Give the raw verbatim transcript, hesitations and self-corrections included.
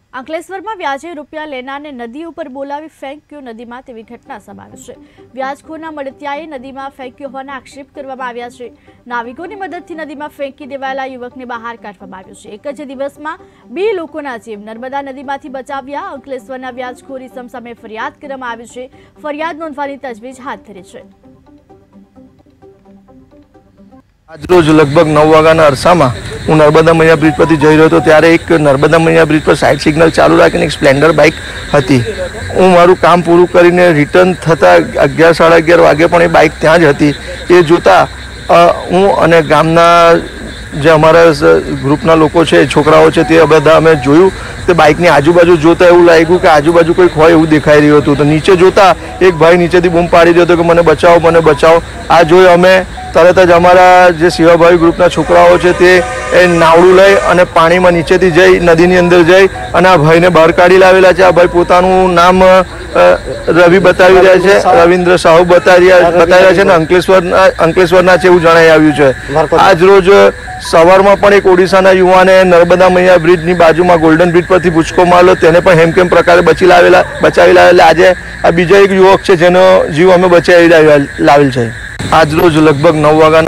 અંકલેશ્વર में व्याजे रूपिया लेनारने नदी पर बोलावी फेंक्यो नदी में तेवी घटना सामे छे। व्याजखोरना મળતિયાએ નદીમાં ફેંક્યો હોવાના આક્ષેપ કરવામાં આવ્યા છે। નાવિકોની મદદથી નદીમાં ફેંકી દેવાયેલા યુવકને બહાર કાઢવામાં આવ્યો છે। એક જ દિવસમાં બે લોકોના જીવ નર્મદા નદીમાંથી બચાવ્યા। અંકલેશ્વરના વ્યાજખોર ઇસમ સામે ફરિયાદ કરવામાં આવી છે। ફરિયાદ નોંધવાની તજવીજ હાથ ધરી છે। आज रोज लगभग नौ वाग्याना अरसामां हूँ नर्मदा मैया ब्रिज पर जई रह्यो हतो त्यारे एक नर्मदा मैया ब्रिज पर साइड सिग्नल चालू राखीने एक स्प्लेन्डर बाइक हती। हूँ मारुं काम पूरुं करीने रिटर्न थता अगियार साढ़ा अगियार वागे पण ए बाइक त्यां ज हती। ए जोता हूँ अने गामना जे अमारा ग्रुपना लोको छे छोकराओ छे ते बधा अमे जोयुं ते बाइकनी आजूबाजू जोता एवुं लाग्युं के आजूबाजू कोई होय एवुं देखाई रह्युं हतुं। तो नीचे जोता एक भाई नीचेथी बूम पाड़ी रह्यो हतो के मने बचाओ मने बचाओ। आ जोई अमे तरत ज अमारा जे सेवाभावी ग्रुपना छोकराओ छे ते नावडું લઈ અને પાણીમાં નીચેથી જઈ નદીની અંદર જઈ અને આ ભાઈને બહાર કાઢી લાવેલા છે। આ ભાઈ પોતાનું નામ રવિ બતાવી રહ્યા છે, રવિન્દ્ર સાહુ બતાવી બતાવી રહ્યા છે અને અંકલેશ્વરના અંકલેશ્વરના છે એવું જણાઈ આવ્યું છે। આજ રોજ સવારમાં પણ એક ઓડિશાના યુવાને નર્મદા મૈયા બ્રિજની બાજુમાં ગોલ્ડન બ્રિજ પરથી ભૂચકો મારેલો, તેને પણ હેમકેમ પ્રકારે બચી લાવેલા બચાવી લાવેલા। આજે આ બીજા એક યુવક છે જેનો જીવ અમે બચાવી લાવેલ છે। आज रोज लगभग नौ वाग्या